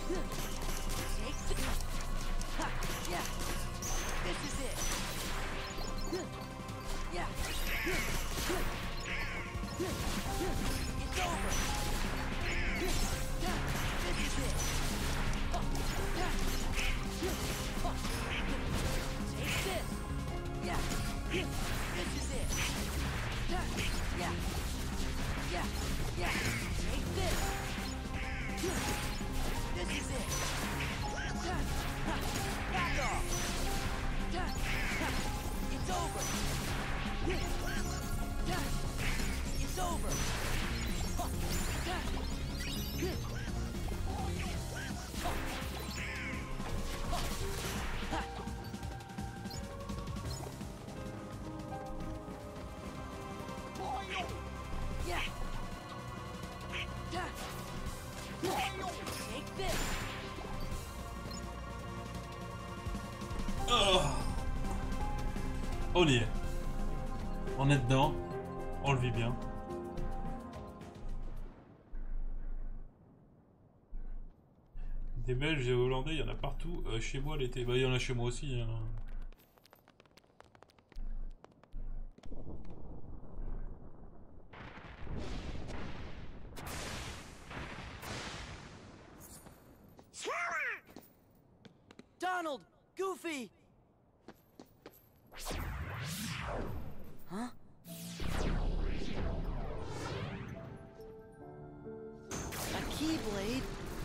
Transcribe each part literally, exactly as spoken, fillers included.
On y est. On est dedans. On le vit bien. Des Belges et Hollandais, il y en a partout. Euh, chez moi, l'été. Bah, il y en a chez moi aussi. Hein. Donald! Goofy! Huh? A Keyblade?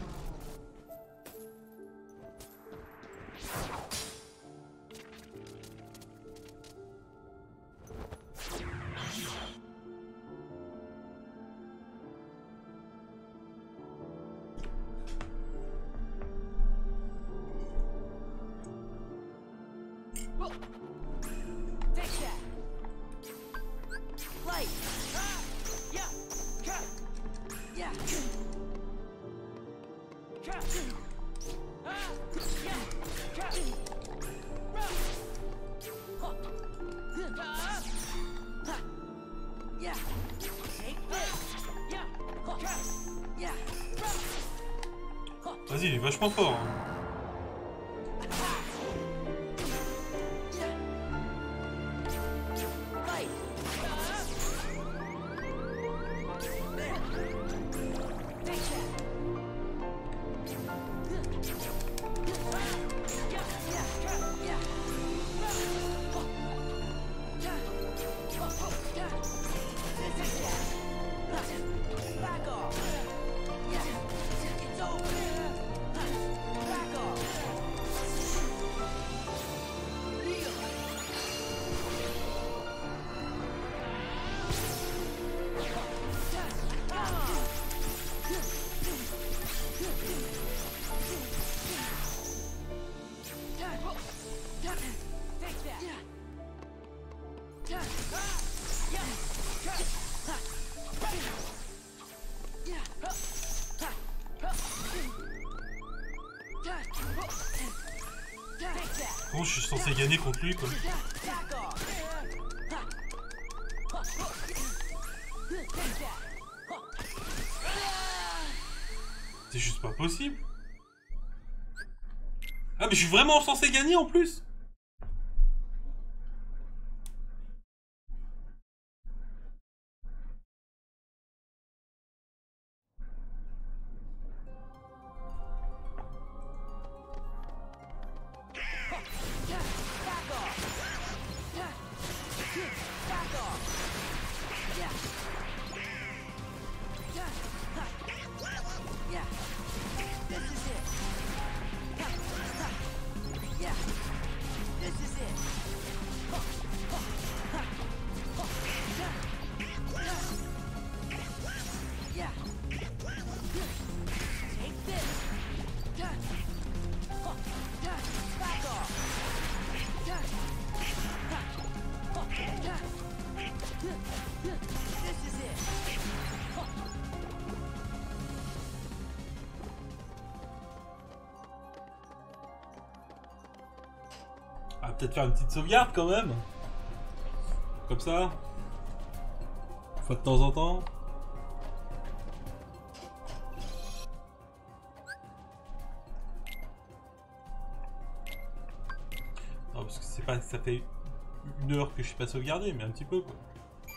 Vas-y, il est vachement fort. Hein. Bon, je suis censé gagner contre lui, quoi. C'est juste pas possible. Ah, mais je suis vraiment censé gagner en plus. On va peut-être faire une petite sauvegarde quand même. Comme ça. Une fois de temps en temps. parce que c'est pas, ça fait une heure que je suis pas sauvegardé, mais un petit peu quoi.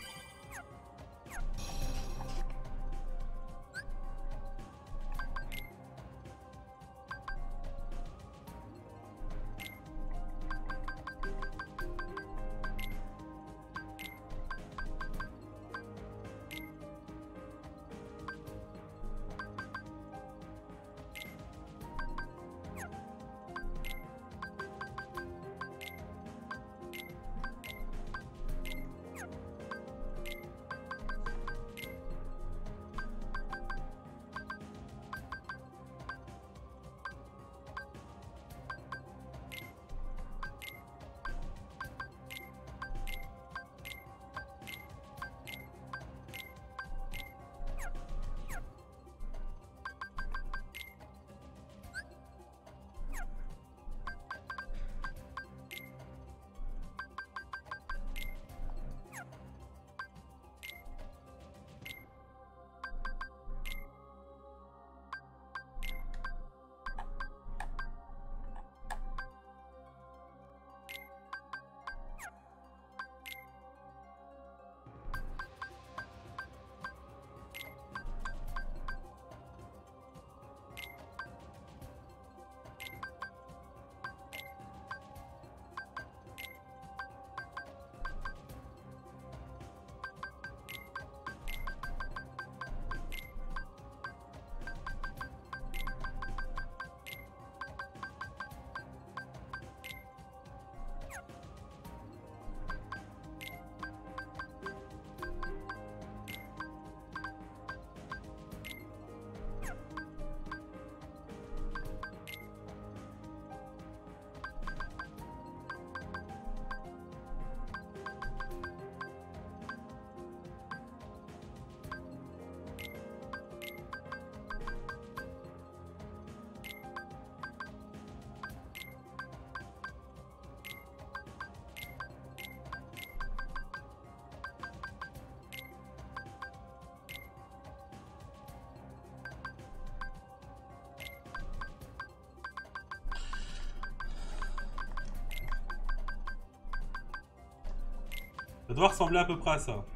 Ça doit ressembler à peu près à ça.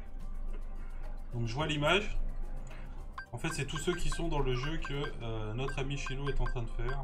Donc je vois l'image. En fait, c'est tous ceux qui sont dans le jeu que euh, notre ami Chilo est en train de faire.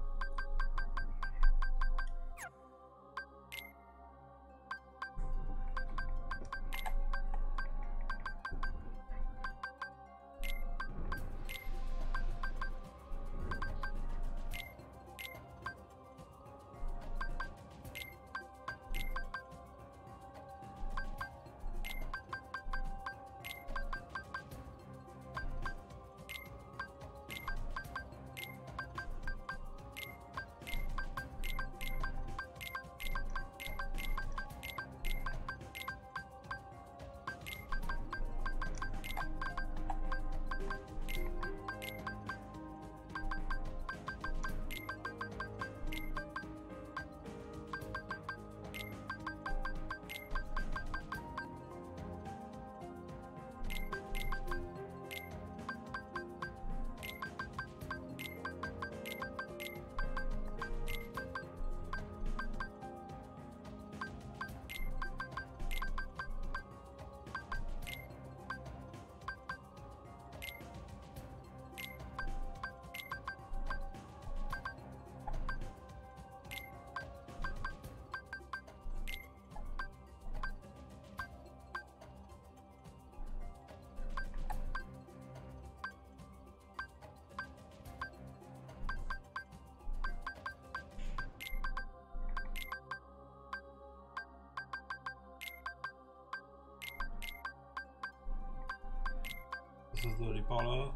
Ça doit aller par là.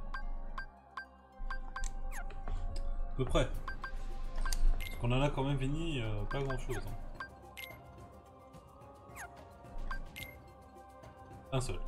À peu près. Parce qu'on en a quand même fini euh, pas grand chose. Hein. Un seul.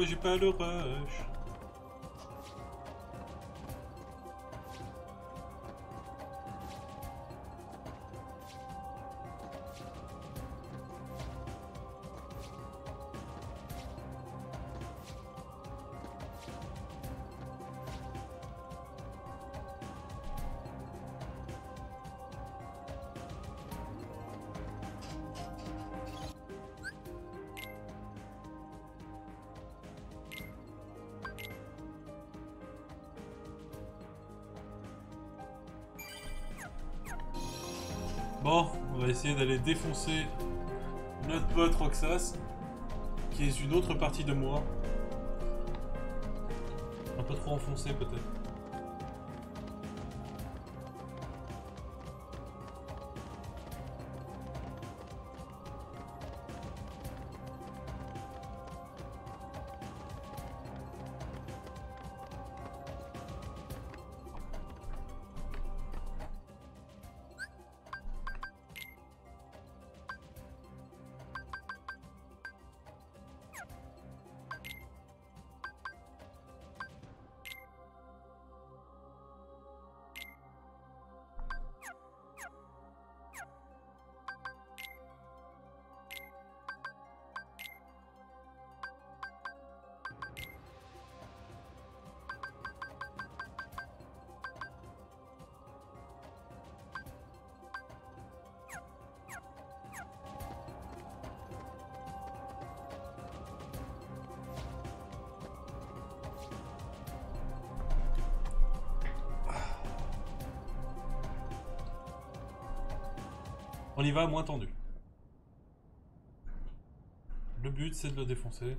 pourquoi j'ai pas le rush? Bon, on va essayer d'aller défoncer notre pote Roxas, qui est une autre partie de moi. Un peu trop enfoncé peut-être. On y va moins tendu. Le but c'est de le défoncer.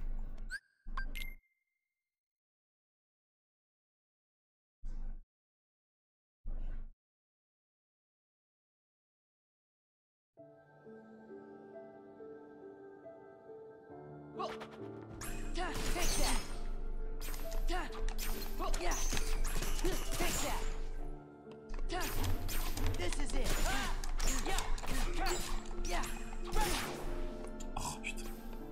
Oh putain.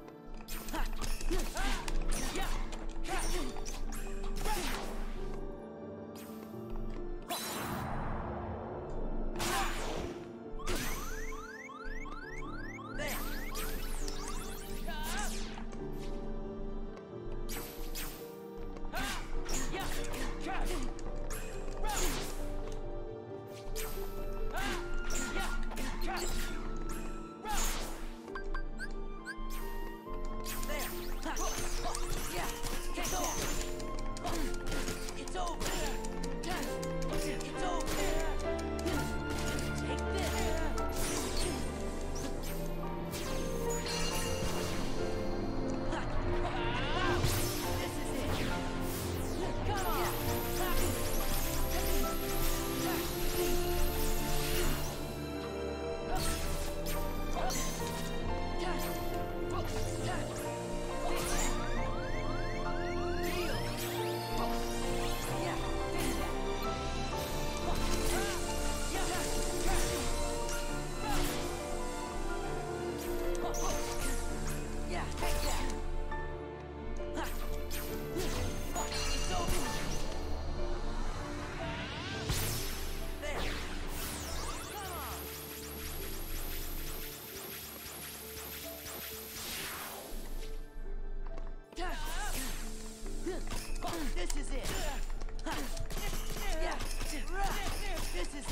This is it. Yeah. This is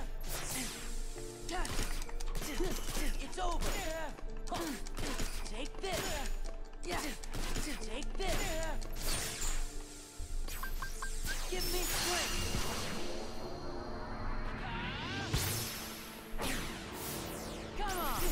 it. It's over. Take this. Yeah. Take this. Give me strength. Come on.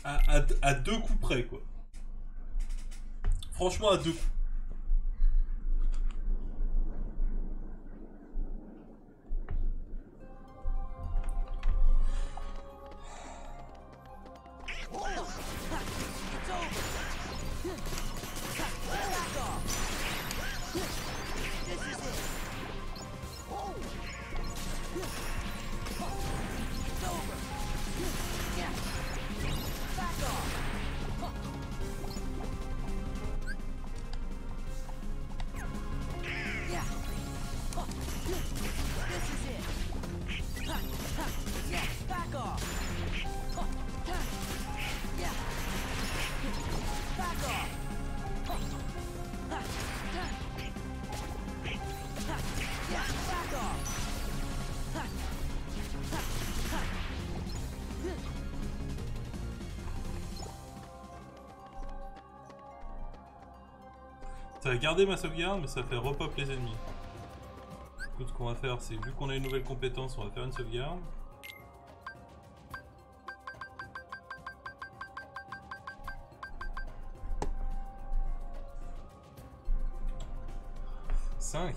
à, à, à deux coups près, quoi. Franchement, à deux coups. Ça va garder ma sauvegarde, mais ça fait repop les ennemis. Écoute, ce qu'on va faire, c'est vu qu'on a une nouvelle compétence, on va faire une sauvegarde. cinq.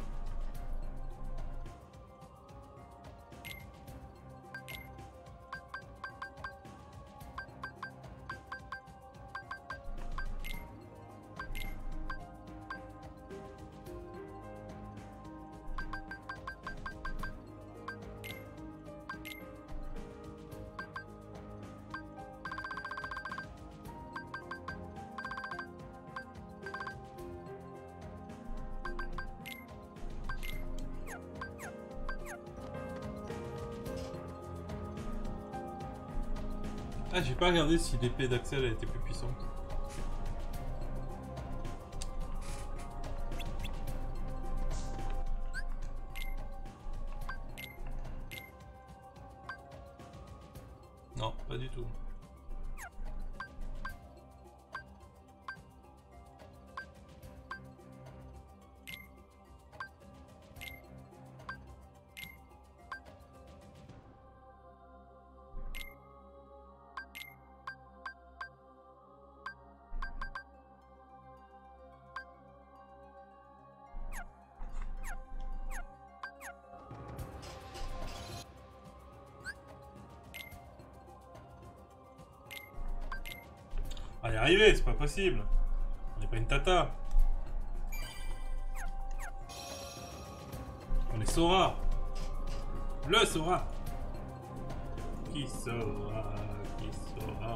Ah, j'ai pas regardé si l'épée d'Axel a été plus puissante. Non, pas du tout. Ah, y arriver, c'est pas possible. On n'est pas une tata. On est Sora. Le Sora. Qui Sora, qui Sora.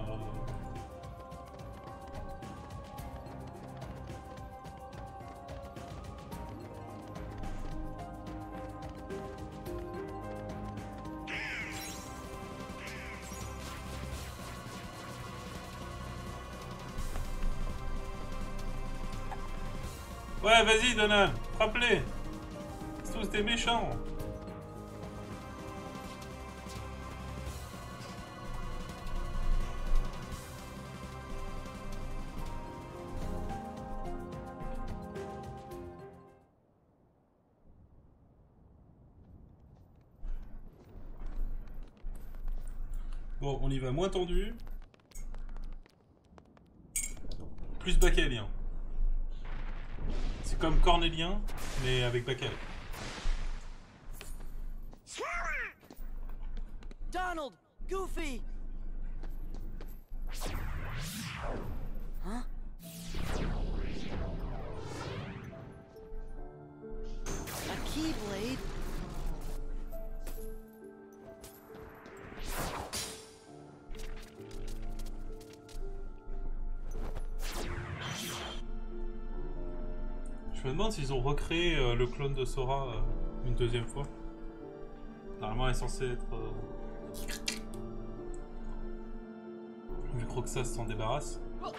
Ouais, vas-y, Donald, frappe-les. C'est tous des méchants. Bon, on y va moins tendu. Plus bacalien. C'est comme Cornélien, mais avec Bacal. Donald! Goofy! Huh? A Keyblade? Je me demande s'ils ont recréé euh, le clone de Sora euh, une deuxième fois. Normalement, elle est censée être... Euh... Vu que Roxas s'en débarrasse.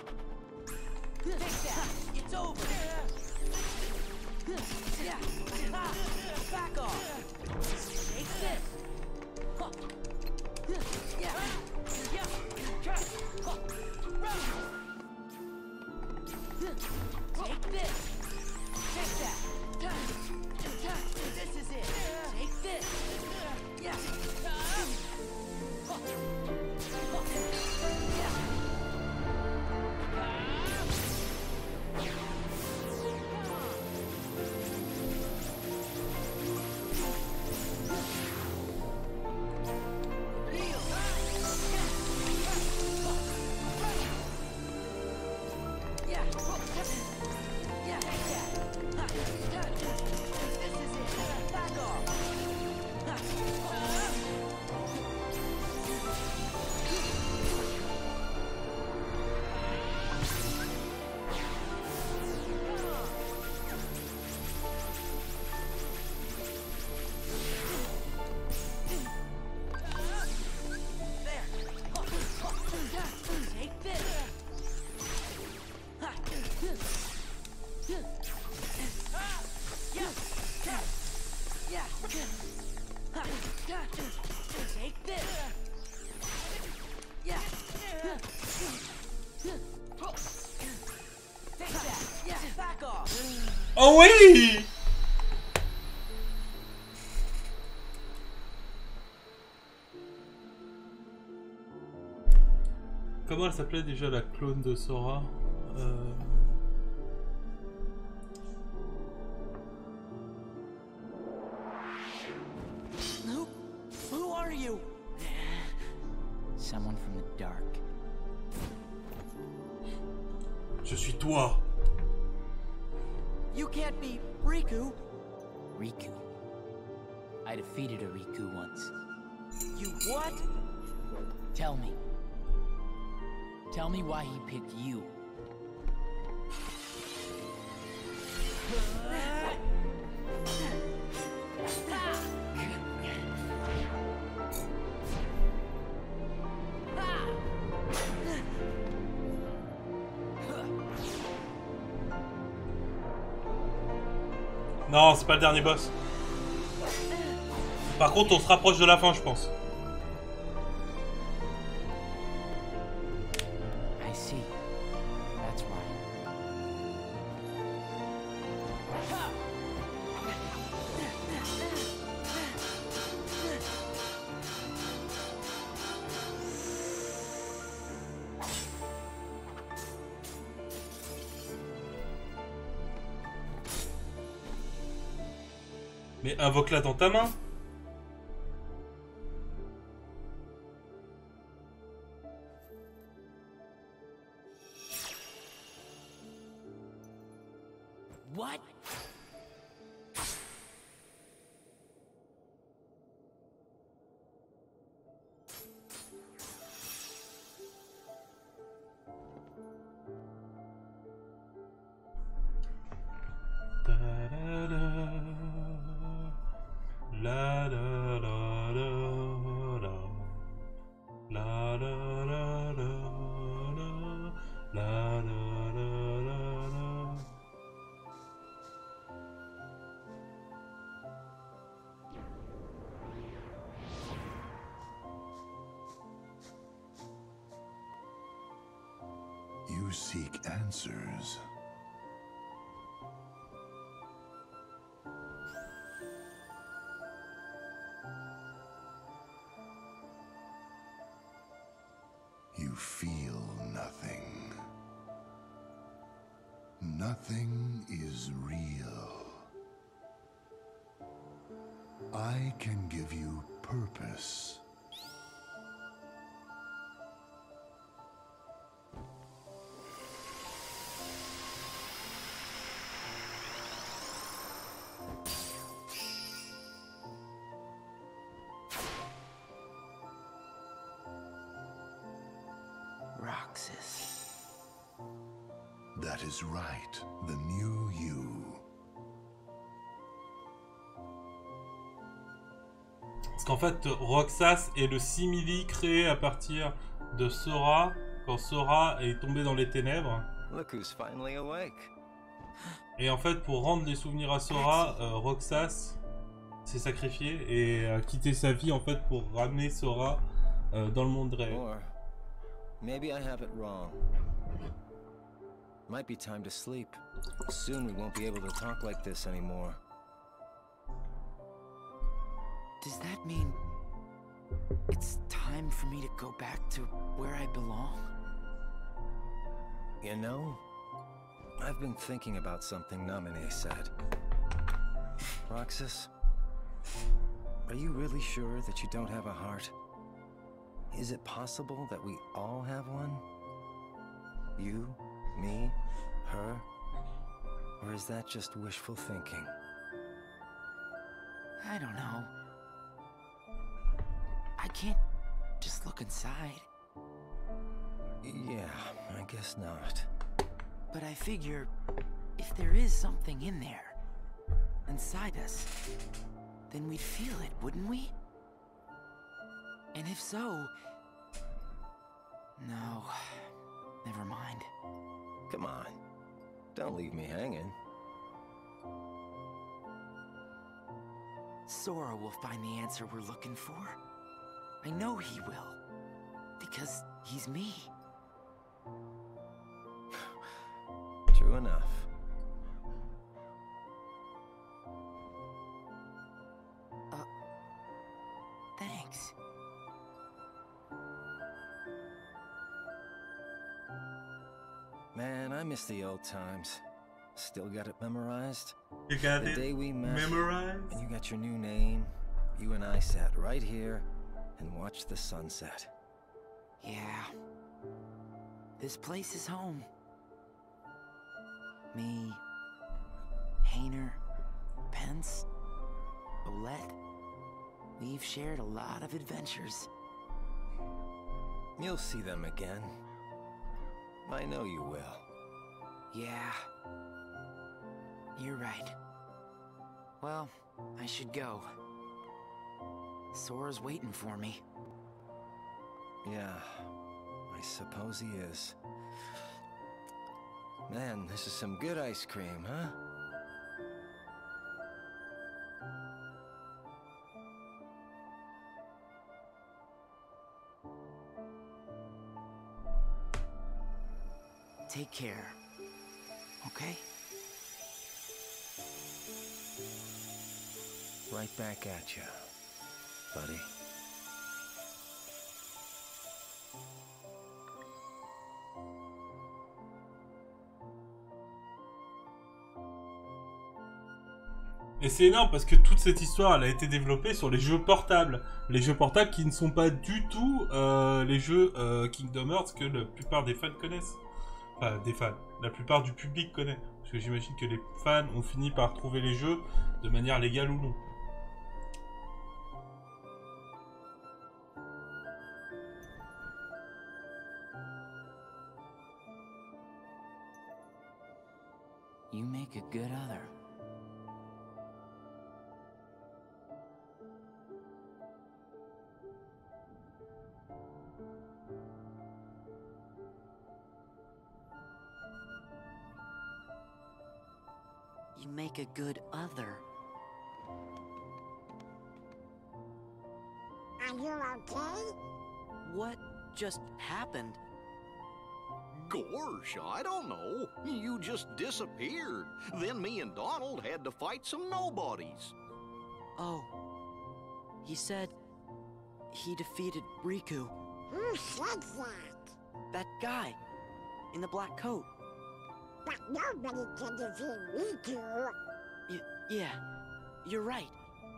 Take this! Take that! This is it! Take this! Yeah! Yeah! Oh oui! Comment elle s'appelait déjà la clone de Sora? euh... Who? Who are you? Someone from the dark. Je suis toi. You can't be Riku. Riku. I defeated a Riku once. You what? Tell me. Tell me why he picked you. Non, c'est pas le dernier boss. Par contre, on se rapproche de la fin, je pense. I see. That's why. Mais invoque-la dans ta main. What? La la la la la la la la la la la la la la. You seek answers. You feel nothing. Nothing is real. I can give you purpose. Roxas. That is right, the new you. Parce qu'en fait, Roxas est le simili créé à partir de Sora, quand Sora est tombé dans les ténèbres. Look who's finally awake. Et en fait, pour rendre les souvenirs à Sora, euh, Roxas s'est sacrifié et a quitté sa vie en fait pour ramener Sora euh, dans le monde réel. Or maybe I have it wrong. Might be time to sleep. Soon we won't be able to talk like this anymore. Does that mean it's time for me to go back to where I belong? You know, I've been thinking about something Naminé said. Roxas, are you really sure that you don't have a heart? Is it possible that we all have one? You, me, her? Or is that just wishful thinking? I don't know. I can't just look inside. Yeah, I guess not. But I figure if there is something in there, inside us, then we'd feel it, wouldn't we? And if so... No, never mind. Come on, don't leave me hanging. Sora will find the answer we're looking for. I know he will, because he's me. True enough. Man, I miss the old times. Still got it memorized? You got the it day we met, memorized? and you got your new name. You and I sat right here and watched the sunset. Yeah. This place is home. Me, Hayner, Pence, Olette. We've shared a lot of adventures. You'll see them again. I know you will. Yeah. You're right. Well, I should go. Sora's waiting for me. Yeah, I suppose he is. Man, this is some good ice cream, huh? Take care. Okay? Right back at you, buddy. Et c'est énorme parce que toute cette histoire elle a été développée sur les jeux portables. Les jeux portables qui ne sont pas du tout euh, les jeux euh, Kingdom Hearts que la plupart des fans connaissent. Enfin, des fans. La plupart du public connaît. Parce que j'imagine que les fans ont fini par trouver les jeux de manière légale ou non. You make a good other. You make a good other. Are you okay? What just happened? Gosh, I don't know. You just disappeared. Then me and Donald had to fight some nobodies. Oh. He said he defeated Riku. Who said that? That guy in the black coat. But nobody can defeat Riku. Y yeah, you're right.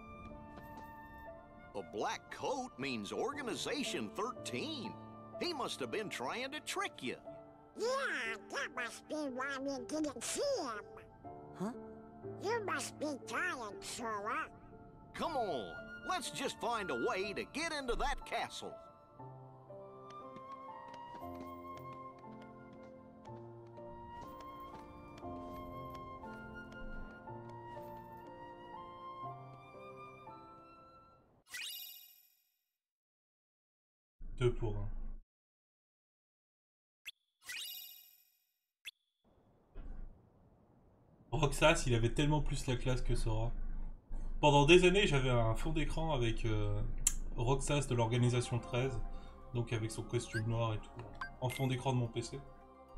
A black coat means Organization thirteen. He must have been trying to trick you. Yeah, that must be why we didn't see him. Huh? You must be tired, Sora. Come on, let's just find a way to get into that castle. Deux pour un. Roxas, il avait tellement plus la classe que Sora. Pendant des années, j'avais un fond d'écran avec euh, Roxas de l'organisation treize, donc avec son costume noir et tout, en fond d'écran de mon P C.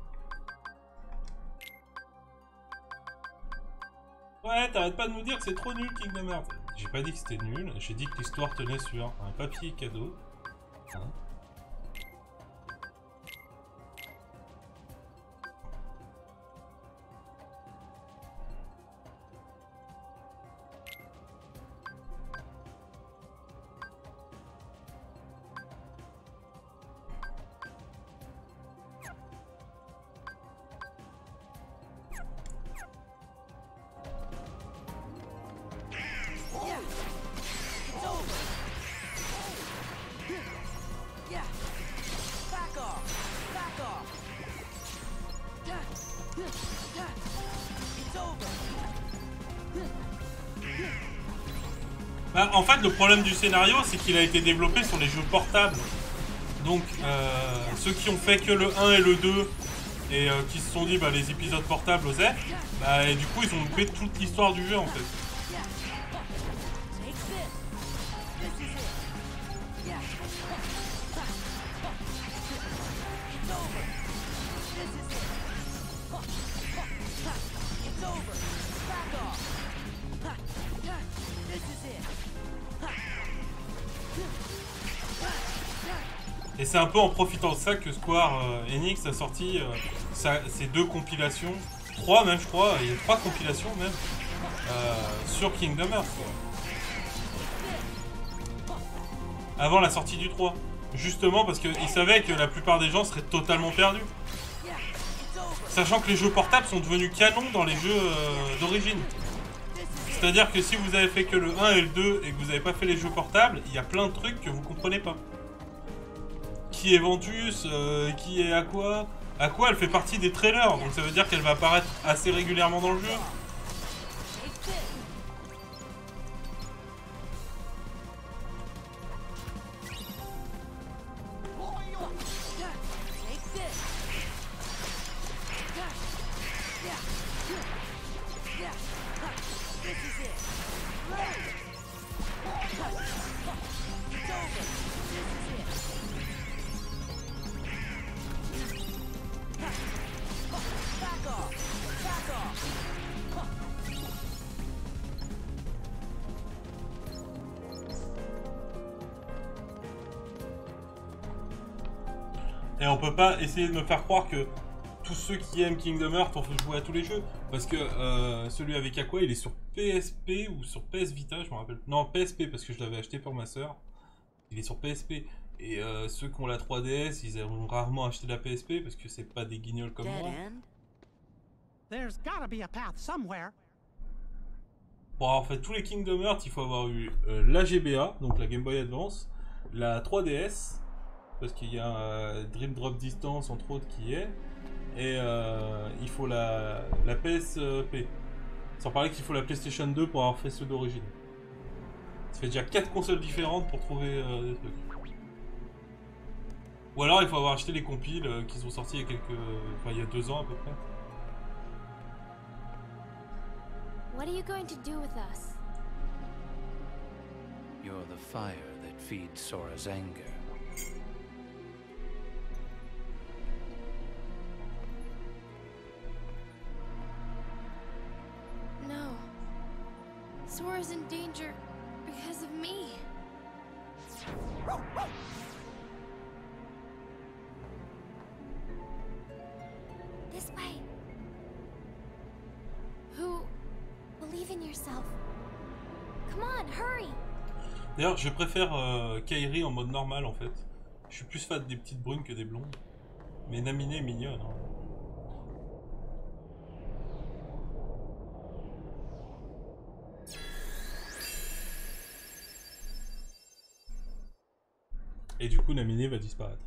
Ouais, t'arrêtes pas de nous dire que c'est trop nul Kingdom Hearts. J'ai pas dit que c'était nul, j'ai dit que l'histoire tenait sur un papier cadeau. Hein? Bah, en fait, le problème du scénario, c'est qu'il a été développé sur les jeux portables. Donc, euh, ceux qui ont fait que le un et le deux, et euh, qui se sont dit, bah, les épisodes portables osaient, bah, et du coup, ils ont loupé toute l'histoire du jeu, en fait. Et c'est un peu en profitant de ça que Square euh, Enix a sorti euh, sa, ces deux compilations, trois même je crois, il y a trois compilations même, euh, sur Kingdom Hearts. Quoi. Avant la sortie du trois. Justement parce qu'ils savaient que la plupart des gens seraient totalement perdus. Sachant que les jeux portables sont devenus canons dans les jeux euh, d'origine. C'est-à-dire que si vous avez fait que le un et le deux et que vous n'avez pas fait les jeux portables, il y a plein de trucs que vous comprenez pas. Qui est Ventus, euh, qui est Aqua. Aqua, elle fait partie des trailers, donc ça veut dire qu'elle va apparaître assez régulièrement dans le jeu. Et on peut pas essayer de me faire croire que tous ceux qui aiment Kingdom Hearts ont fait jouer à tous les jeux. Parce que euh, celui avec Aqua, il est sur P S P ou sur P S Vita, je me rappelle. Non, P S P parce que je l'avais acheté pour ma soeur. Il est sur P S P. Et euh, ceux qui ont la trois D S, ils ont rarement acheté la P S P parce que c'est pas des guignols comme moi. There's gotta be a path somewhere. Pour avoir fait tous les Kingdom Hearts, il faut avoir eu euh, la G B A, donc la Game Boy Advance, la trois D S, parce qu'il y a euh, Dream Drop Distance entre autres qui est, et euh, il faut la, la P S P. Sans parler qu'il faut la PlayStation deux pour avoir fait ceux d'origine. Ça fait déjà quatre consoles différentes pour trouver euh, des trucs. Ou alors il faut avoir acheté les compiles euh, qui sont sortis il y a quelques... Enfin il y a deux ans à peu près. What are you going to do with us? You're the fire that feeds Sora's anger. No. Sora's in danger because of me. This way. Who? Believe in yourself. Come on, hurry. D'ailleurs, je préfère euh, Kairi en mode normal en fait. Je suis plus fan des petites brunes que des blondes. Mais Naminé est mignonne. Hein. Et du coup, Naminé va disparaître.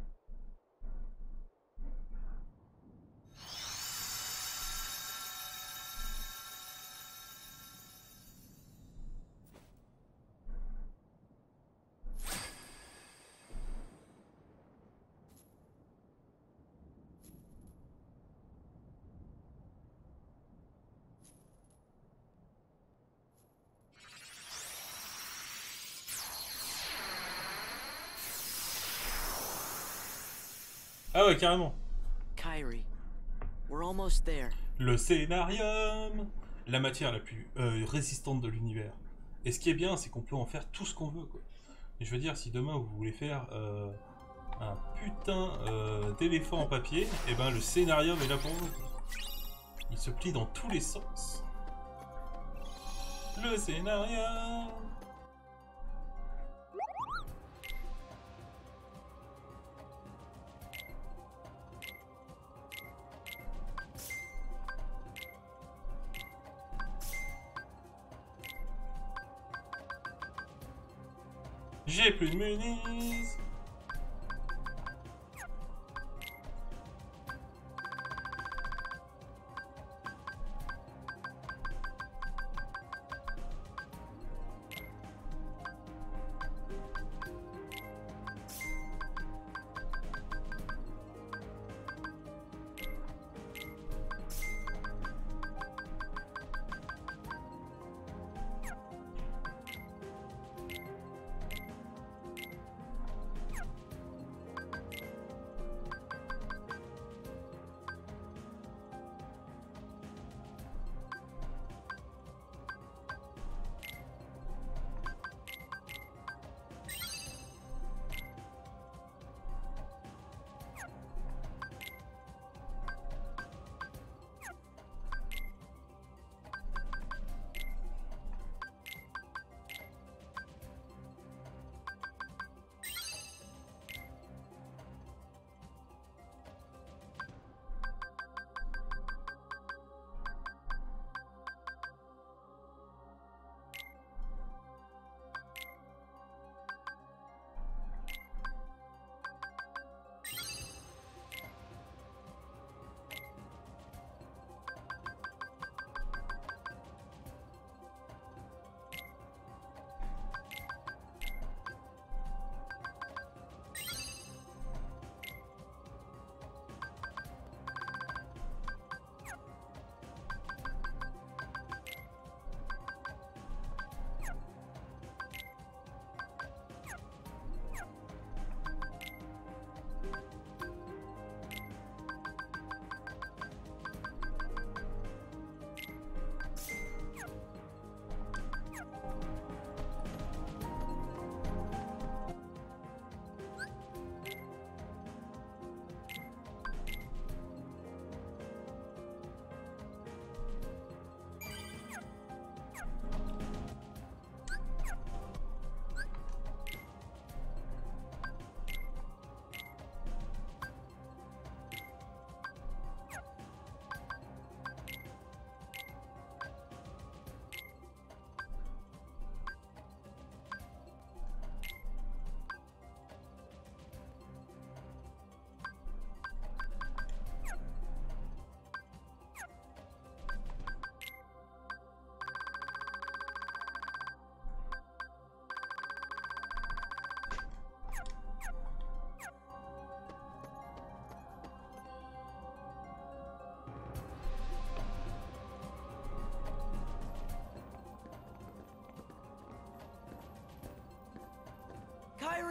Ah ouais, carrément. Kairi, we're almost there. Le scénarium, la matière la plus euh, résistante de l'univers. Et ce qui est bien, c'est qu'on peut en faire tout ce qu'on veut, quoi. Et je veux dire, si demain vous voulez faire euh, un putain euh, d'éléphant en papier, et ben le scénarium est là pour vous, quoi. Il se plie dans tous les sens. Le scénarium. J'ai plus de munitions.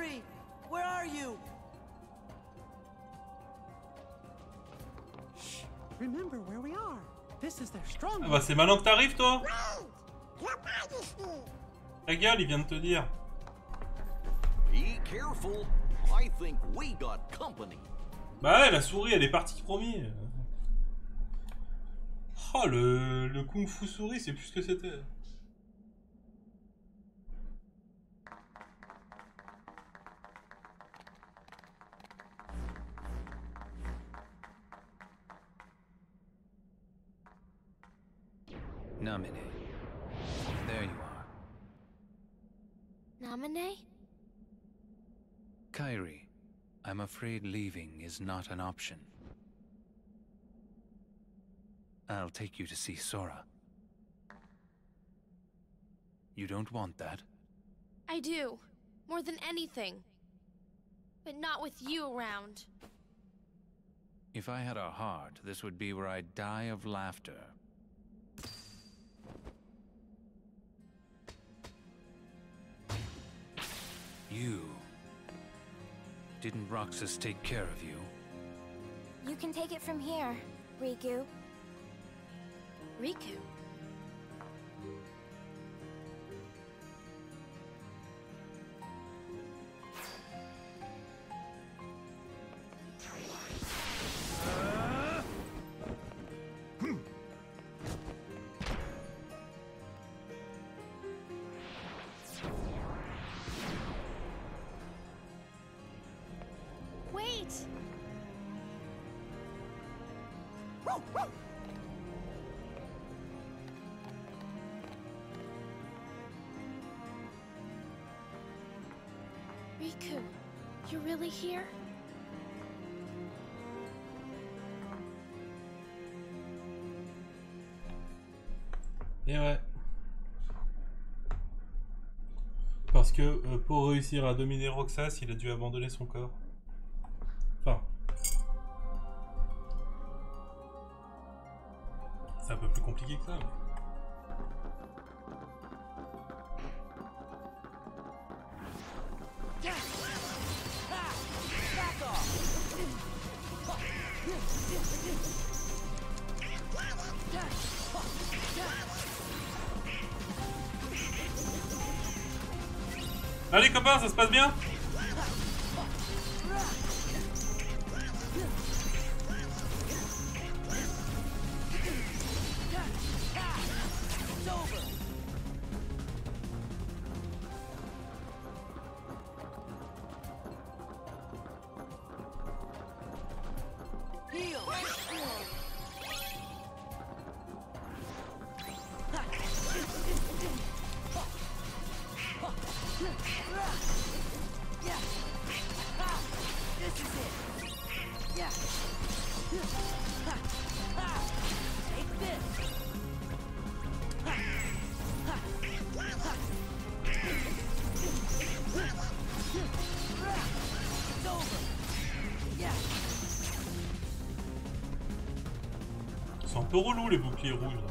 Kairi, where are you? Shh. Remember where we are. This is their Ah stronghold. bah c'est maintenant que t'arrives toi. Wait! Your Majesty! Ta gueule, il vient de te dire. Be careful. I think we got company. Bah ouais, la souris elle est partie promis. Oh le, le kung fu souris c'est plus ce que c'était. Namine. There you are. Namine? Kairi, I'm afraid leaving is not an option. I'll take you to see Sora. You don't want that? I do. More than anything. But not with you around. If I had a heart, this would be where I'd die of laughter. You... Didn't Roxas take care of you? You can take it from here, Riku. Riku? Wait! Riku, you're really here? Et ouais. Parce que euh, pour réussir à dominer Roxas, il a dû abandonner son corps. Enfin. C'est un peu plus compliqué que ça, mais... Allez copains, ça se passe bien? C'est un peu relou les boucliers rouges là.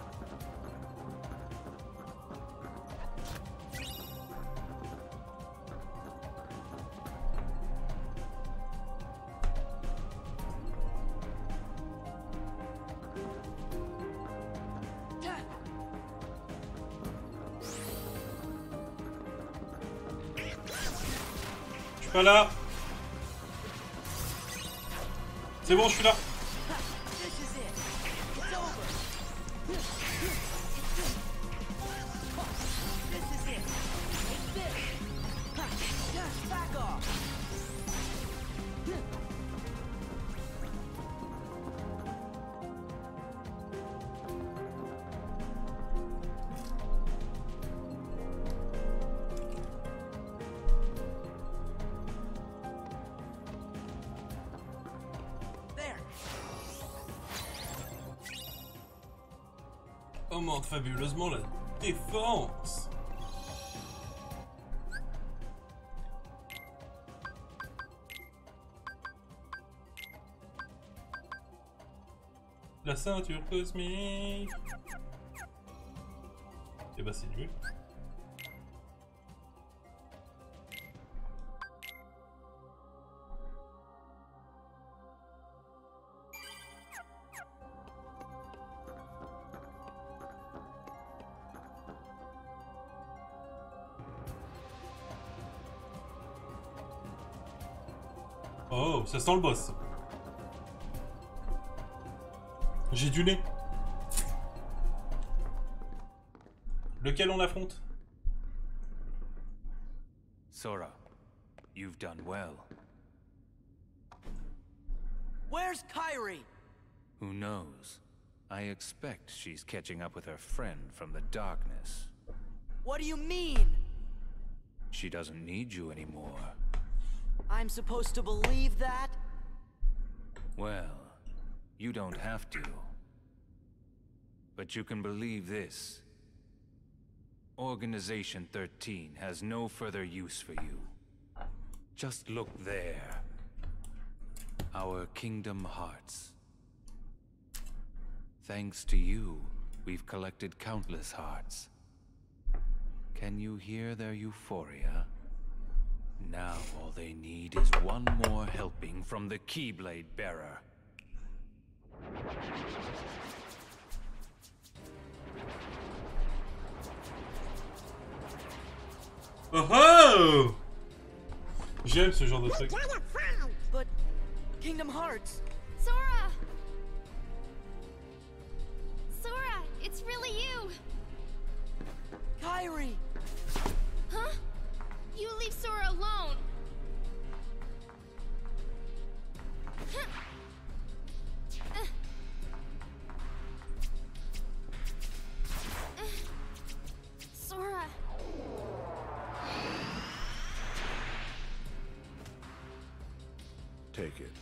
Je suis pas là. C'est bon, je suis là. Augmente fabuleusement la défense. La ceinture cosmique. Et bah c'est nul. Oh, ça sent le boss. J'ai du nez. Lequel on affronte? Sora, you've done well. Where's Kairi? Who knows? I expect she's catching up with her friend from the darkness. What do you mean? She doesn't need you anymore. I'm supposed to believe that? Well, you don't have to. But you can believe this. Organization thirteen has no further use for you. Just look there. Our Kingdom Hearts. Thanks to you, we've collected countless hearts. Can you hear their euphoria? Now all they need is one more helping from the Keyblade Bearer. Oh oh! J'aime ce genre de truc. But Kingdom Hearts. Sora! Sora, it's really you! Kairi! Huh? You leave Sora alone! Huh. Uh. Uh. Sora... Take it.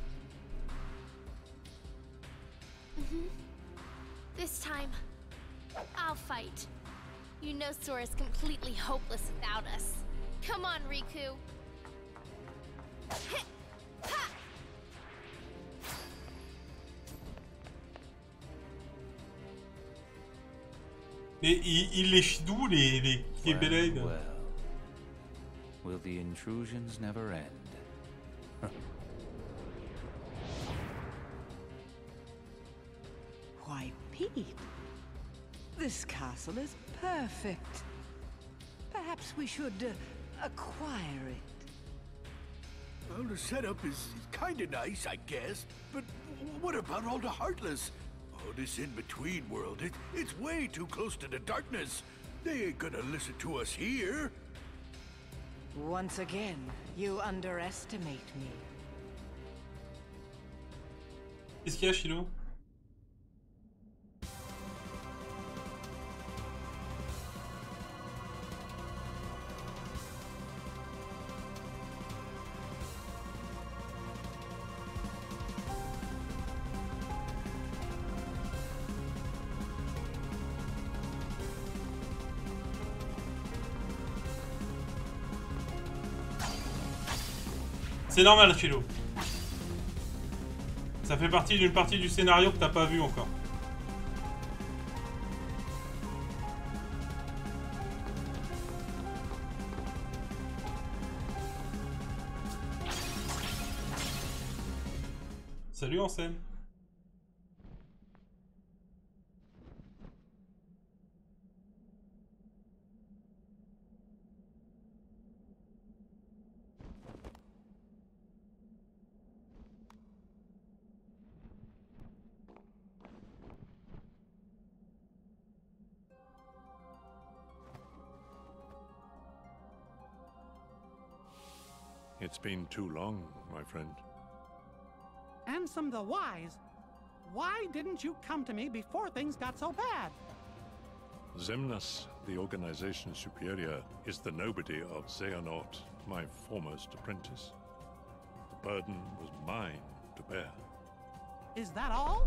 Mm-hmm. This time, I'll fight. You know Sora's completely hopeless without us. Come on, Riku. Hit. Ha. Mais il, il les chidou les les Keyblades. Well, well. Will the intrusions never end? Why, Pete, this castle is perfect. Perhaps we should uh, acquire it. Well, the setup is kinda nice, I guess, but what about all the Heartless? Oh, this in-between world, it, it's way too close to the darkness. They ain't gonna listen to us here. Once again, you underestimate me. Qu'est-ce qu'il y a, Chilo? C'est normal, Philo. Ça fait partie d'une partie du scénario que t'as pas vu encore. Salut Ansem. It's been too long, my friend. Ansem the Wise, why didn't you come to me before things got so bad? Xemnas, the Organization Superior, is the nobody of Xehanort, my foremost apprentice. The burden was mine to bear. Is that all?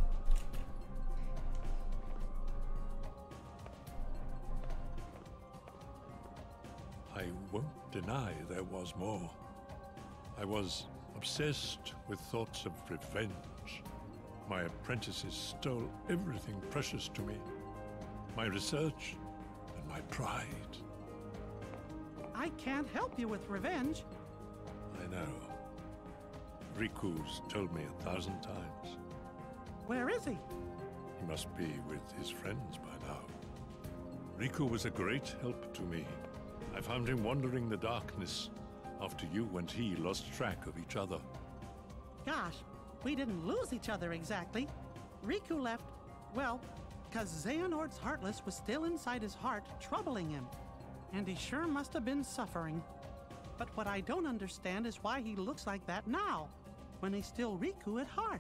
I won't deny there was more. I was obsessed with thoughts of revenge. My apprentices stole everything precious to me. My research and my pride. I can't help you with revenge. I know. Riku's told me a thousand times. Where is he? He must be with his friends by now. Riku was a great help to me. I found him wandering the darkness after you and he lost track of each other. gosh, we didn't lose each other exactly. Riku left, well, because Xehanort's Heartless was still inside his heart, troubling him. And he sure must have been suffering. But what I don't understand is why he looks like that now, when he's still Riku at heart.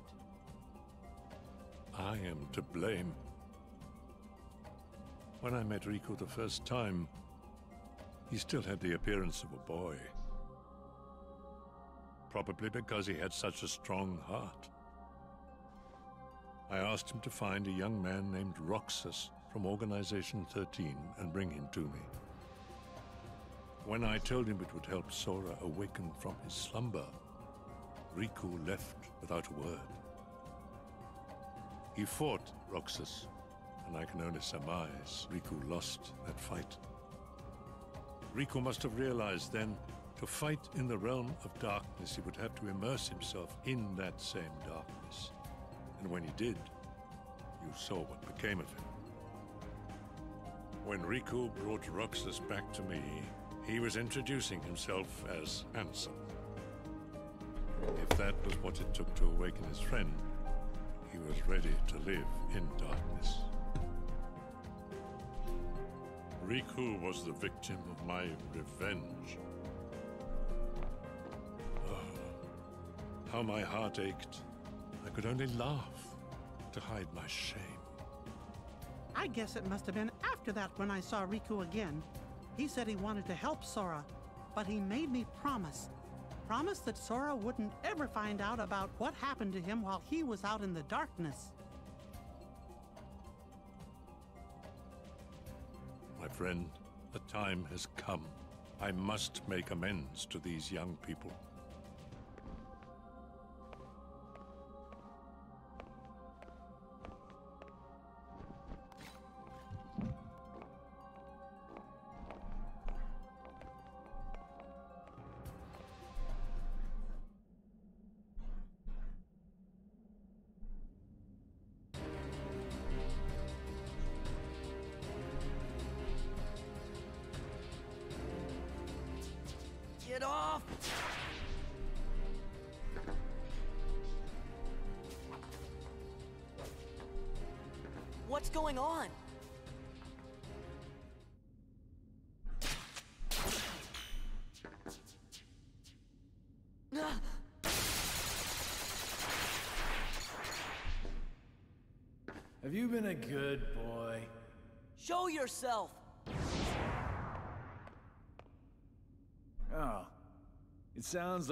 I am to blame. When I met Riku the first time, he still had the appearance of a boy. Probably because he had such a strong heart. I asked him to find a young man named Roxas from Organization thirteen and bring him to me. When I told him it would help Sora awaken from his slumber, Riku left without a word. He fought Roxas, and I can only surmise Riku lost that fight. Riku must have realized then, to fight in the realm of darkness, he would have to immerse himself in that same darkness. And when he did, you saw what became of him. When Riku brought Roxas back to me, he was introducing himself as Ansem. If that was what it took to awaken his friend, he was ready to live in darkness. Riku was the victim of my revenge. Oh, how my heart ached. I could only laugh to hide my shame. I guess it must have been after that when I saw Riku again. He said he wanted to help Sora, but he made me promise. Promise that Sora wouldn't ever find out about what happened to him while he was out in the darkness. My friend, the time has come. I must make amends to these young people. Get off! What's going on? Have you been a good boy? Show yourself! Oh, it sounds like